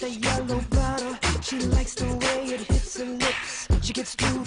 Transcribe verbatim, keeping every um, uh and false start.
a yellow bottle. She likes the way it hits her lips. She gets through